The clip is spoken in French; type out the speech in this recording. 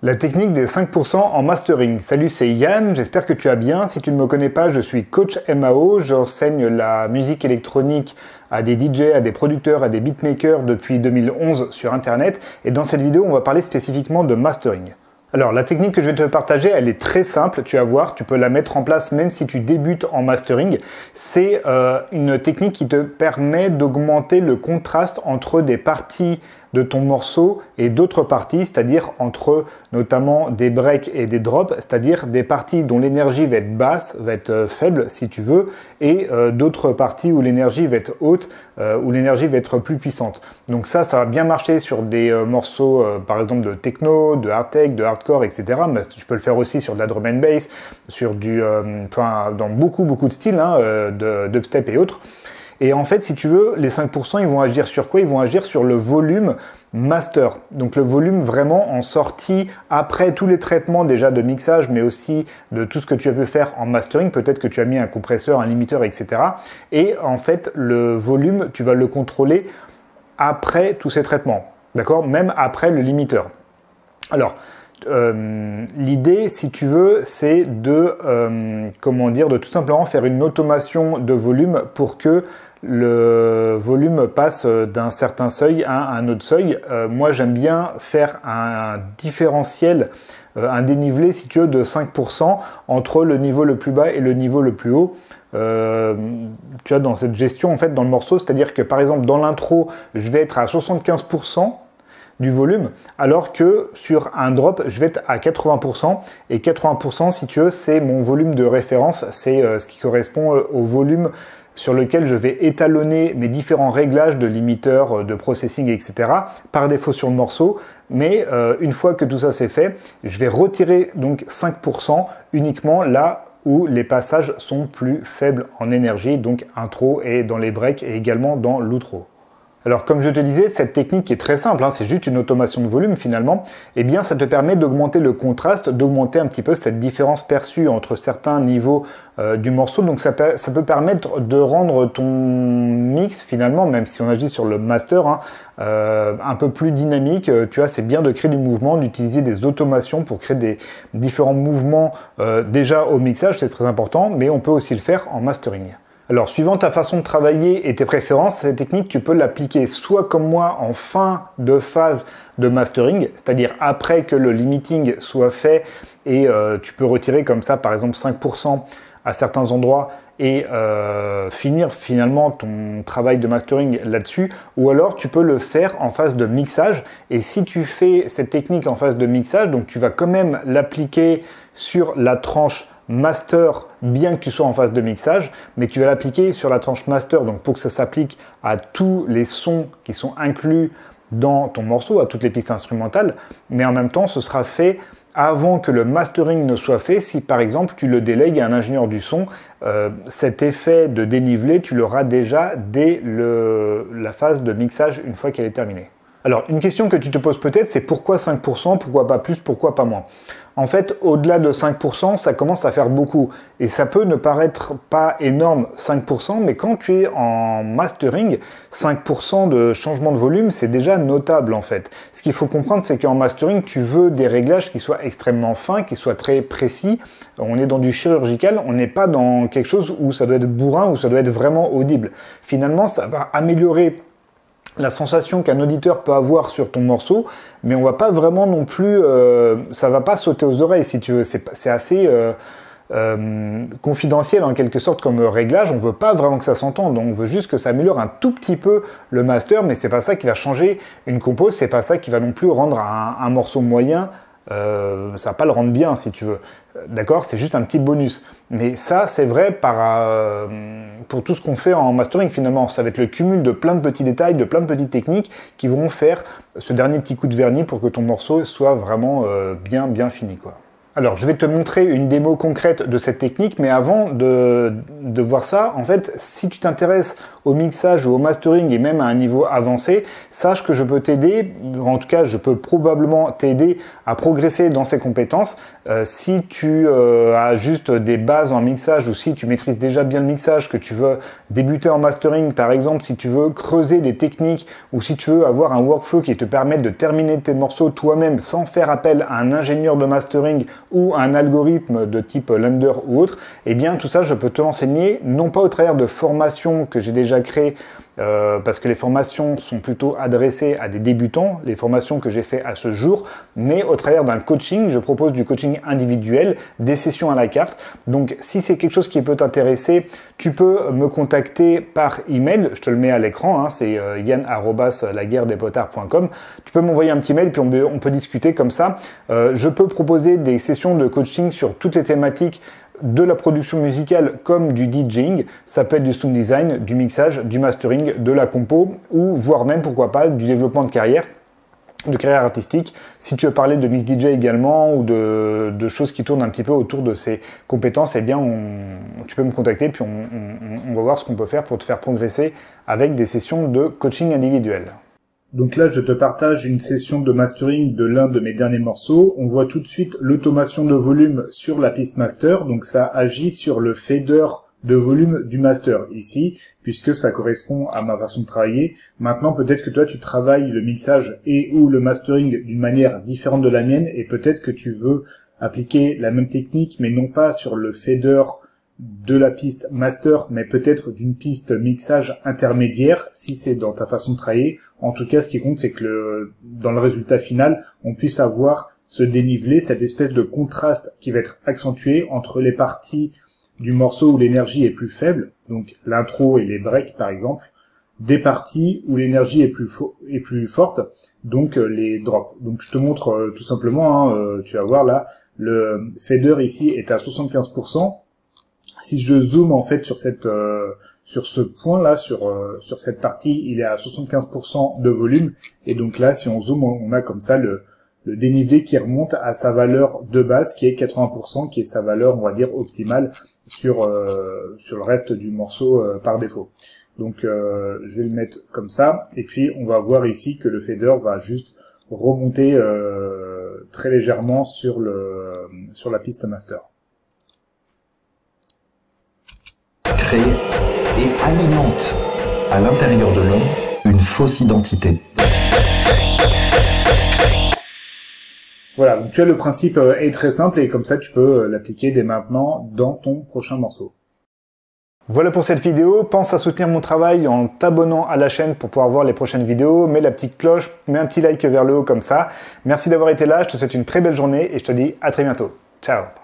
La technique des 5% en mastering. Salut, c'est Yann, j'espère que tu vas bien. Si tu ne me connais pas, je suis coach MAO, j'enseigne la musique électronique à des DJ, à des producteurs, à des beatmakers depuis 2011 sur Internet. Et dans cette vidéo, on va parler spécifiquement de mastering. Alors, la technique que je vais te partager, elle est très simple, tu vas voir, tu peux la mettre en place même si tu débutes en mastering. C'est une technique qui te permet d'augmenter le contraste entre des parties de ton morceau et d'autres parties, c'est-à-dire entre notamment des breaks et des drops, c'est-à-dire des parties dont l'énergie va être basse, va être faible si tu veux, et d'autres parties où l'énergie va être haute, où l'énergie va être plus puissante. Donc ça va bien marcher sur des morceaux par exemple de techno, de hard tech, de hardcore, etc. Mais tu peux le faire aussi sur de la drum and bass, sur dans beaucoup de styles, de dubstep et autres. Et en fait, si tu veux, les 5%, ils vont agir sur quoi? Ils vont agir sur le volume master. Donc le volume vraiment en sortie après tous les traitements déjà de mixage, mais aussi de tout ce que tu as pu faire en mastering. Peut-être que tu as mis un compresseur, un limiteur, etc. Et en fait, le volume, tu vas le contrôler après tous ces traitements. D'accord? Même après le limiteur. Alors, l'idée, si tu veux, c'est de tout simplement faire une automation de volume pour que le volume passe d'un certain seuil à un autre seuil. Moi, j'aime bien faire un différentiel, un dénivelé, si tu veux, de 5% entre le niveau le plus bas et le niveau le plus haut. Tu as dans cette gestion, en fait, dans le morceau, c'est-à-dire que, par exemple, dans l'intro, je vais être à 75% du volume, alors que sur un drop, je vais être à 80%, et 80%, si tu veux, c'est mon volume de référence, c'est ce qui correspond au volume sur lequel je vais étalonner mes différents réglages de limiteur, de processing, etc. par défaut sur le morceau, mais une fois que tout ça c'est fait, je vais retirer donc 5% uniquement là où les passages sont plus faibles en énergie, donc intro et dans les breaks et également dans l'outro. Alors comme je te disais, cette technique qui est très simple, c'est juste une automation de volume finalement, eh bien ça te permet d'augmenter le contraste, d'augmenter un petit peu cette différence perçue entre certains niveaux du morceau. Donc ça peut permettre de rendre ton mix finalement, même si on agit sur le master, un peu plus dynamique. Tu vois, c'est bien de créer du mouvement, d'utiliser des automations pour créer des différents mouvements déjà au mixage, c'est très important, mais on peut aussi le faire en mastering. Alors, suivant ta façon de travailler et tes préférences, cette technique, tu peux l'appliquer soit comme moi en fin de phase de mastering, c'est-à-dire après que le limiting soit fait et tu peux retirer comme ça, par exemple, 5% à certains endroits et finir finalement ton travail de mastering là-dessus, ou alors tu peux le faire en phase de mixage. Et si tu fais cette technique en phase de mixage, donc tu vas quand même l'appliquer sur la tranche master, bien que tu sois en phase de mixage, mais tu vas l'appliquer sur la tranche master, donc pour que ça s'applique à tous les sons qui sont inclus dans ton morceau, à toutes les pistes instrumentales, mais en même temps ce sera fait avant que le mastering ne soit fait. Si par exemple tu le délègues à un ingénieur du son, cet effet de dénivelé, tu l'auras déjà dès la phase de mixage une fois qu'elle est terminée. Alors, une question que tu te poses peut-être, c'est pourquoi 5%, pourquoi pas plus, pourquoi pas moins? En fait, au-delà de 5%, ça commence à faire beaucoup. Et ça peut ne paraître pas énorme, 5%, mais quand tu es en mastering, 5% de changement de volume, c'est déjà notable en fait. Ce qu'il faut comprendre, c'est qu'en mastering, tu veux des réglages qui soient extrêmement fins, qui soient très précis. On est dans du chirurgical, on n'est pas dans quelque chose où ça doit être bourrin, où ça doit être vraiment audible. Finalement, ça va améliorer la sensation qu'un auditeur peut avoir sur ton morceau, mais on va pas vraiment non plus, ça va pas sauter aux oreilles si tu veux, c'est assez confidentiel en quelque sorte comme réglage, on veut pas vraiment que ça s'entende, on veut juste que ça améliore un tout petit peu le master, mais c'est pas ça qui va changer une compo, c'est pas ça qui va non plus rendre un morceau moyen, ça va pas le rendre bien si tu veux, d'accord, c'est juste un petit bonus, mais ça c'est vrai pour tout ce qu'on fait en mastering finalement, ça va être le cumul de plein de petits détails, de plein de petites techniques qui vont faire ce dernier petit coup de vernis pour que ton morceau soit vraiment bien fini quoi. Alors, je vais te montrer une démo concrète de cette technique, mais avant de voir ça, en fait, si tu t'intéresses au mixage ou au mastering et même à un niveau avancé, sache que je peux t'aider, en tout cas, je peux probablement t'aider à progresser dans ces compétences. Si tu as juste des bases en mixage ou si tu maîtrises déjà bien le mixage, que tu veux débuter en mastering, par exemple, si tu veux creuser des techniques ou si tu veux avoir un workflow qui te permette de terminer tes morceaux toi-même sans faire appel à un ingénieur de mastering ou un algorithme de type Lender ou autre, eh bien tout ça je peux te l'enseigner, non pas au travers de formations que j'ai déjà créées, parce que les formations sont plutôt adressées à des débutants, les formations que j'ai fait à ce jour, mais au travers d'un coaching. Je propose du coaching individuel, des sessions à la carte. Donc si c'est quelque chose qui peut t'intéresser, tu peux me contacter par email, je te le mets à l'écran, hein, c'est yann@laguerredespotards.com. Tu peux m'envoyer un petit mail puis on peut discuter comme ça. Je peux proposer des sessions de coaching sur toutes les thématiques de la production musicale comme du DJing, ça peut être du sound design, du mixage, du mastering, de la compo ou voire même pourquoi pas du développement de carrière artistique. Si tu veux parler de mix DJ également ou de choses qui tournent un petit peu autour de ces compétences, eh bien tu peux me contacter puis on va voir ce qu'on peut faire pour te faire progresser avec des sessions de coaching individuel. Donc là, je te partage une session de mastering de l'un de mes derniers morceaux. On voit tout de suite l'automation de volume sur la piste master. Donc ça agit sur le fader de volume du master ici, puisque ça correspond à ma façon de travailler. Maintenant, peut-être que toi, tu travailles le mixage et ou le mastering d'une manière différente de la mienne, et peut-être que tu veux appliquer la même technique, mais non pas sur le fader de la piste master, mais peut-être d'une piste mixage intermédiaire, si c'est dans ta façon de travailler. En tout cas, ce qui compte, c'est que dans le résultat final, on puisse avoir ce dénivelé, cette espèce de contraste qui va être accentué entre les parties du morceau où l'énergie est plus faible, donc l'intro et les breaks par exemple, des parties où l'énergie est plus forte, donc les drops. Donc je te montre tout simplement, hein, tu vas voir là, le fader ici est à 75%. Si je zoome en fait sur ce point là, sur cette partie, il est à 75% de volume, et donc là si on zoome, on a comme ça le dénivelé qui remonte à sa valeur de base qui est 80%, qui est sa valeur on va dire optimale sur le reste du morceau par défaut. Donc je vais le mettre comme ça, et puis on va voir ici que le fader va juste remonter très légèrement sur la piste master. Crée et alimente à l'intérieur de l'homme une fausse identité. Voilà, donc tu vois, le principe est très simple et comme ça tu peux l'appliquer dès maintenant dans ton prochain morceau. Voilà pour cette vidéo. Pense à soutenir mon travail en t'abonnant à la chaîne pour pouvoir voir les prochaines vidéos. Mets la petite cloche, mets un petit like vers le haut comme ça. Merci d'avoir été là, je te souhaite une très belle journée et je te dis à très bientôt. Ciao.